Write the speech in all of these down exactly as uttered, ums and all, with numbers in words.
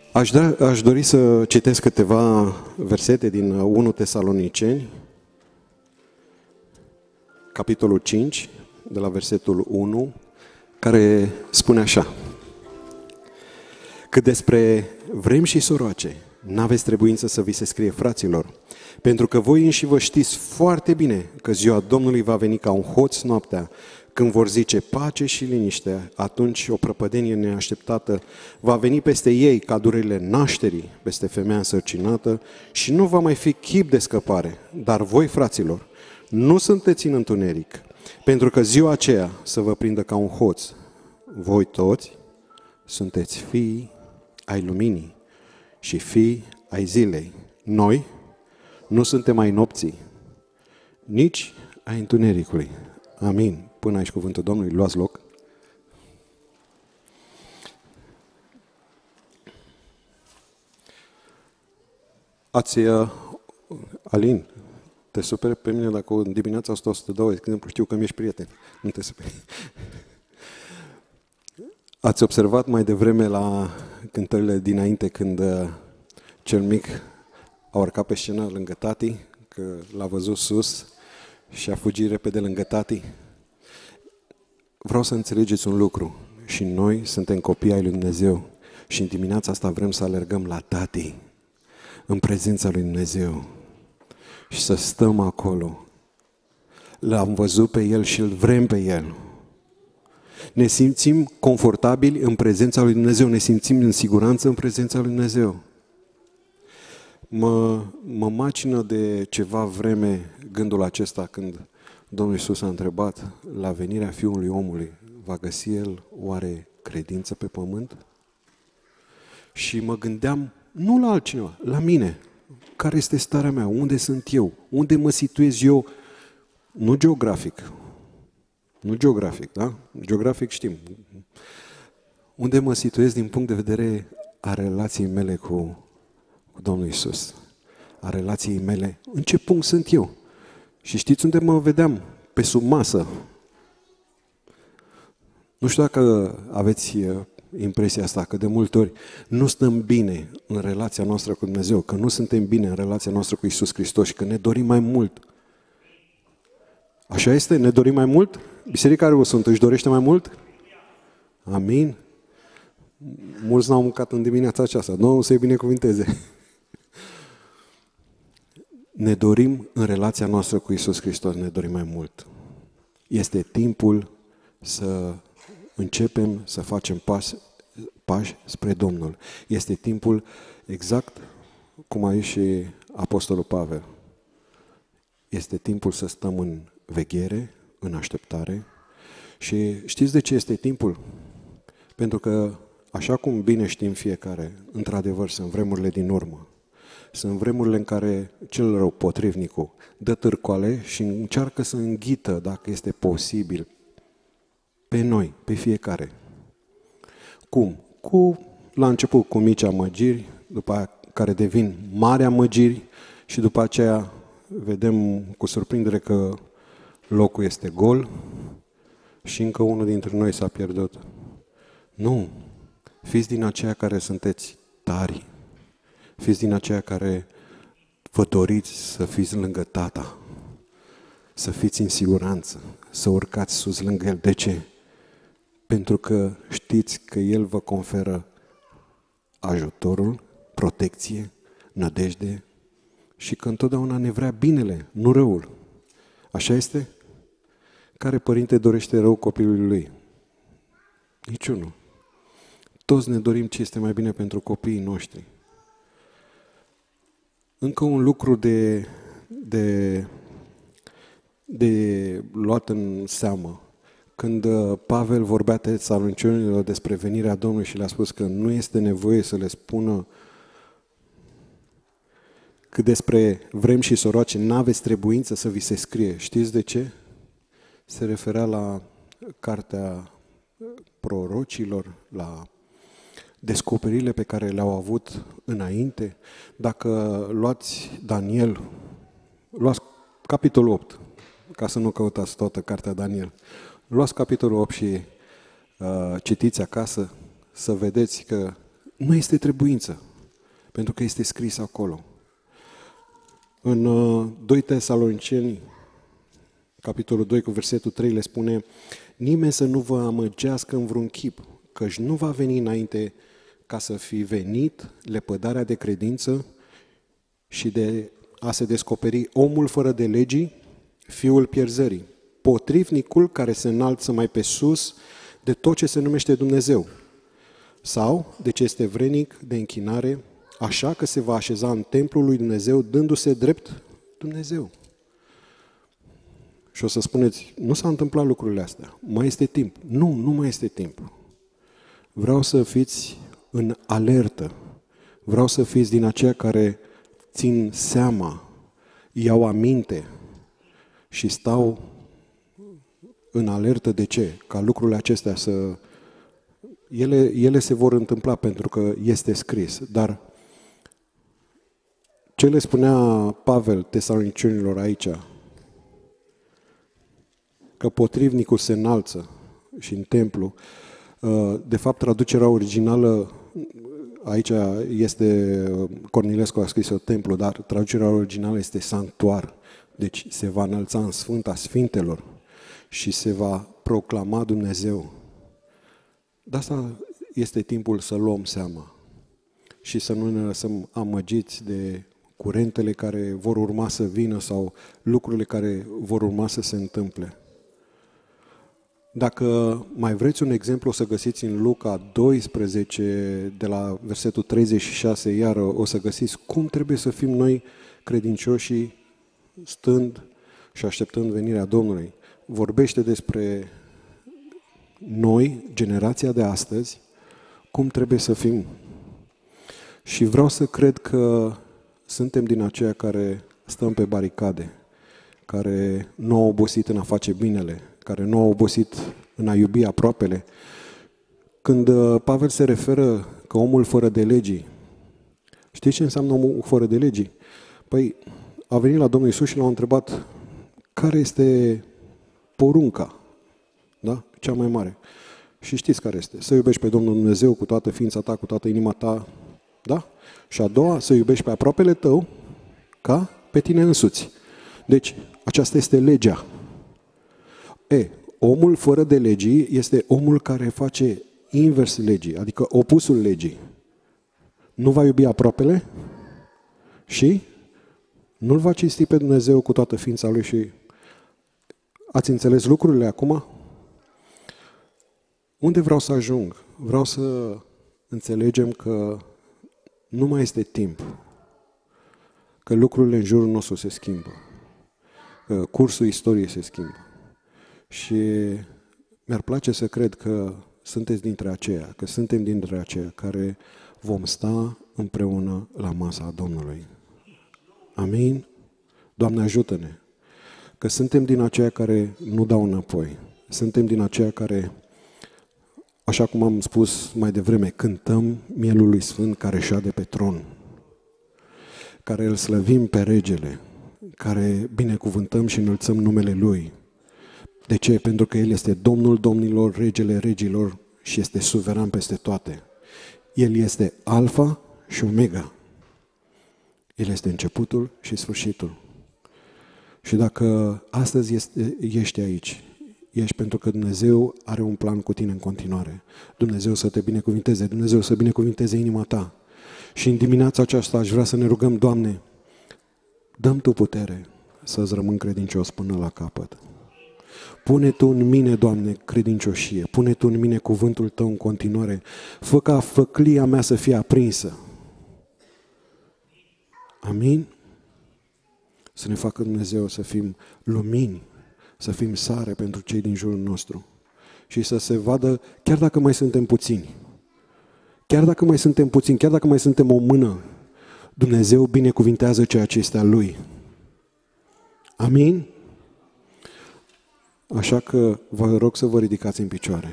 Aș, da, aș dori să citesc câteva versete din unu Tesaloniceni, capitolul cinci, de la versetul unu, care spune așa: Cât despre vremi și soroace, n-aveți trebuință să vi se scrie, fraților, pentru că voi înși vă știți foarte bine că ziua Domnului va veni ca un hoț noaptea, când vor zice pace și liniște, atunci o prăpădenie neașteptată va veni peste ei ca durerile nașterii, peste femeia însărcinată, și nu va mai fi chip de scăpare. Dar voi, fraților, nu sunteți în întuneric, pentru că ziua aceea să vă prindă ca un hoț. Voi toți sunteți fii ai luminii și fii ai zilei. Noi nu suntem ai nopții, nici ai întunericului. Amin. Până aici cuvântul Domnului, luați loc. Ați, uh, Alin, te superi pe mine dacă în dimineața asta o să te dau, de exemplu, știu că mi-ești prieten. Nu te superi. Ați observat mai devreme la cântările dinainte, când uh, cel mic a urcat pe scenă lângă tati, că l-a văzut sus și a fugit repede lângă tati? Vreau să înțelegeți un lucru. Și noi suntem copii ai lui Dumnezeu. Și în dimineața asta vrem să alergăm la tati, în prezența lui Dumnezeu. Și să stăm acolo. L-am văzut pe El și îl vrem pe El. Ne simțim confortabili în prezența lui Dumnezeu. Ne simțim în siguranță în prezența lui Dumnezeu. Mă, mă macină de ceva vreme gândul acesta când Domnul Iisus a întrebat: la venirea Fiului Omului va găsi El oare credință pe pământ? Și mă gândeam nu la altcineva, la mine. Care este starea mea? Unde sunt eu? Unde mă situez eu? Nu geografic. Nu geografic, da? Geografic știm. Unde mă situez din punct de vedere a relației mele cu, cu Domnul Iisus? A relației mele. În ce punct sunt eu? Și știți unde mă vedeam? Pe sub masă. Nu știu dacă aveți impresia asta, că de multe ori nu stăm bine în relația noastră cu Dumnezeu, că nu suntem bine în relația noastră cu Iisus Hristos și că ne dorim mai mult. Așa este? Ne dorim mai mult? Biserica care o sunt își dorește mai mult? Amin? Mulți n-au mâncat în dimineața aceasta. Domnul să-i binecuvinteze. Ne dorim în relația noastră cu Iisus Hristos, ne dorim mai mult. Este timpul să începem să facem pași, pași spre Domnul. Este timpul exact cum a zis și Apostolul Pavel. Este timpul să stăm în veghere, în așteptare. Și știți de ce este timpul? Pentru că, așa cum bine știm fiecare, într-adevăr sunt vremurile din urmă. Sunt vremurile în care cel rău, potrivnicul, dă târcoale și încearcă să înghită, dacă este posibil, pe noi, pe fiecare. Cum? Cu, la început cu mici amăgiri, după aia care devin mari amăgiri și după aceea vedem cu surprindere că locul este gol și încă unul dintre noi s-a pierdut. Nu! Fiți din aceia care sunteți tari. Fiți din aceia care vă doriți să fiți lângă Tata, să fiți în siguranță, să urcați sus lângă El. De ce? Pentru că știți că El vă conferă ajutorul, protecție, nădejde și că întotdeauna ne vrea binele, nu răul. Așa este? Care părinte dorește rău copilului lui? Niciunul. Toți ne dorim ce este mai bine pentru copiii noștri. Încă un lucru de, de, de luat în seamă. Când Pavel vorbea Tesalonicenilor despre venirea Domnului și le-a spus că nu este nevoie să le spună că despre vremi și soroace n-aveți trebuință să vi se scrie. Știți de ce? Se referea la cartea prorocilor, la descoperirile pe care le-au avut înainte. Dacă luați Daniel, luați capitolul opt, ca să nu căutați toată cartea Daniel. Luați capitolul opt și uh, citiți acasă, să vedeți că Nu este trebuință, pentru că este scris acolo. În doi Tesaloniceni, capitolul doi, cu versetul trei, le spune: nimeni să nu vă amăgească în vreun chip, căci nu va veni înainte ca să fi venit lepădarea de credință și de a se descoperi omul fără de legii, fiul pierzării, potrivnicul care se înalță mai pe sus de tot ce se numește Dumnezeu, sau de ce este vrenic de închinare, așa că se va așeza în templul lui Dumnezeu, dându-se drept Dumnezeu. Și o să spuneți, nu s-a întâmplat lucrurile astea, mai este timp. Nu, nu mai este timp. Vreau să fiți în alertă. Vreau să fiți din aceia care țin seama, iau aminte și stau în alertă. De ce? Ca lucrurile acestea să... Ele, ele se vor întâmpla pentru că este scris. Dar ce le spunea Pavel tesalonicenilor aici? Că potrivnicul se înalță și în templu. De fapt, traducerea originală, aici este, Cornilescu a scris-o templu, dar traducerea originală este sanctuar. Deci se va înălța în Sfânta Sfintelor și se va proclama Dumnezeu. De asta este timpul să luăm seama și să nu ne lăsăm amăgiți de curentele care vor urma să vină sau lucrurile care vor urma să se întâmple. Dacă mai vreți un exemplu, o să găsiți în Luca doisprezece, de la versetul treizeci și șase, iar o să găsiți cum trebuie să fim noi credincioșii stând și așteptând venirea Domnului. Vorbește despre noi, generația de astăzi, cum trebuie să fim. Și vreau să cred că suntem din aceia care stăm pe baricade, care nu au obosit în a face binele, care nu au obosit în a iubi aproapele. Când Pavel se referă că omul fără de legii, știți ce înseamnă omul fără de legii? Păi a venit la Domnul Iisus și l-a întrebat care este porunca, da? Cea mai mare. Și știți care este? Să iubești pe Domnul Dumnezeu cu toată ființa ta, cu toată inima ta, da? Și a doua, să iubești pe aproapele tău ca pe tine însuți. Deci, aceasta este legea. E, omul fără de legii este omul care face invers legii, adică opusul legii. Nu va iubi aproapele și nu-L va cinsti pe Dumnezeu cu toată ființa Lui. Și ați înțeles lucrurile acum? Unde vreau să ajung? Vreau să înțelegem că nu mai este timp, că lucrurile în jurul nostru se schimbă, că cursul istoriei se schimbă. Și mi-ar place să cred că sunteți dintre aceia, că suntem dintre aceia care vom sta împreună la masa Domnului. Amin? Doamne, ajută-ne! Că suntem din aceia care nu dau înapoi. Suntem din aceia care, așa cum am spus mai devreme, cântăm Mielului Sfânt care șade pe tron, care îl slăvim pe Regele, care binecuvântăm și înălțăm numele Lui. De ce? Pentru că El este Domnul Domnilor, Regele Regilor și este suveran peste toate. El este Alfa și Omega. El este începutul și sfârșitul. Și dacă astăzi este, ești aici, ești pentru că Dumnezeu are un plan cu tine în continuare. Dumnezeu să te binecuvinteze, Dumnezeu să binecuvinteze inima ta. Și în dimineața aceasta aș vrea să ne rugăm, Doamne, dă-mi Tu putere să-ți rămân credincios până la capăt. Pune Tu în mine, Doamne, credincioșie. Pune Tu în mine cuvântul Tău în continuare. Fă ca făclia mea să fie aprinsă. Amin? Să ne facă Dumnezeu să fim lumini, să fim sare pentru cei din jurul nostru. Și să se vadă, chiar dacă mai suntem puțini, chiar dacă mai suntem puțini, chiar dacă mai suntem o mână, Dumnezeu binecuvintează ceea ce este al Lui. Amin? Așa că vă rog să vă ridicați în picioare.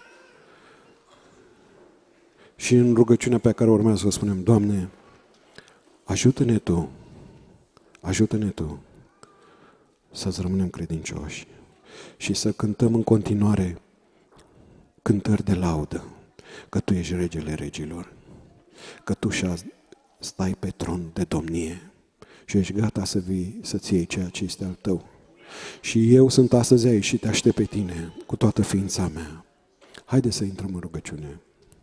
Și în rugăciunea pe care urmează să spunem, Doamne, ajută-ne Tu, ajută-ne Tu să-ți rămânem credincioși și să cântăm în continuare cântări de laudă, că Tu ești Regele Regilor. că Tu și stai pe tron de domnie și ești gata să vii să-ți iei ceea ce este al Tău. Și eu sunt astăzi aici și te aștept pe Tine cu toată ființa mea. Haide să intrăm în rugăciune.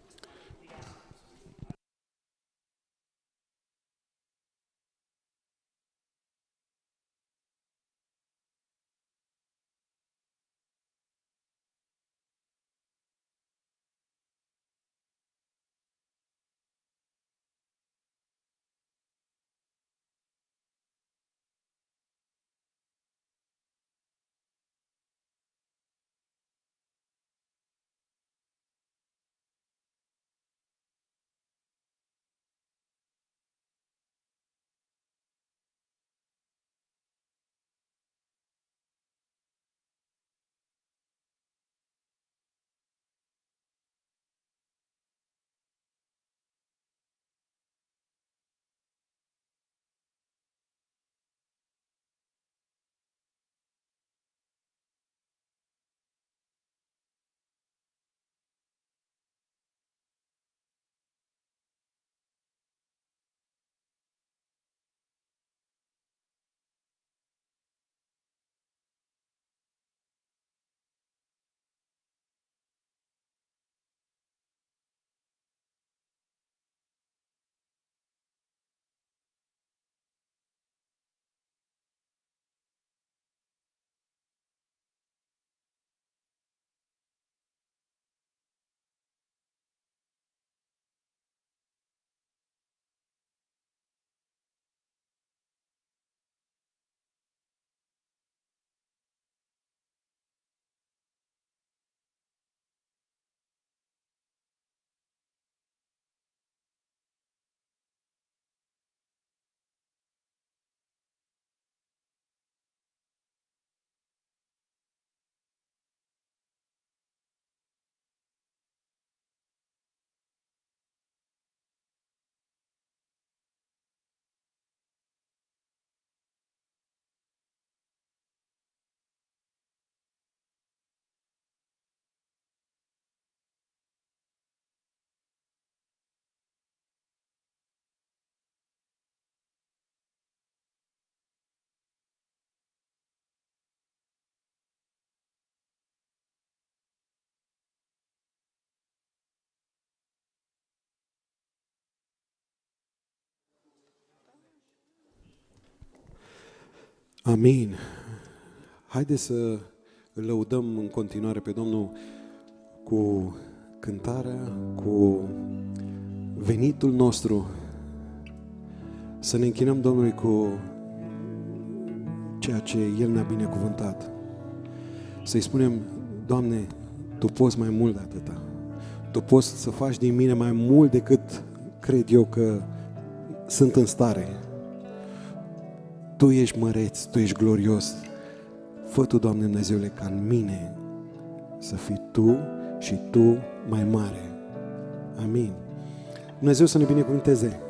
Amin. Haideți să îl lăudăm în continuare pe Domnul cu cântarea, cu venitul nostru. Să ne închinăm Domnului cu ceea ce El ne-a binecuvântat. Să-i spunem, Doamne, Tu poți mai mult de atâta. Tu poți să faci din mine mai mult decât cred eu că sunt în stare. Tu ești măreț, Tu ești glorios. Fă Tu, Doamne Dumnezeule, ca în mine să fii Tu și Tu mai mare. Amin. Dumnezeu să ne binecuvânteze.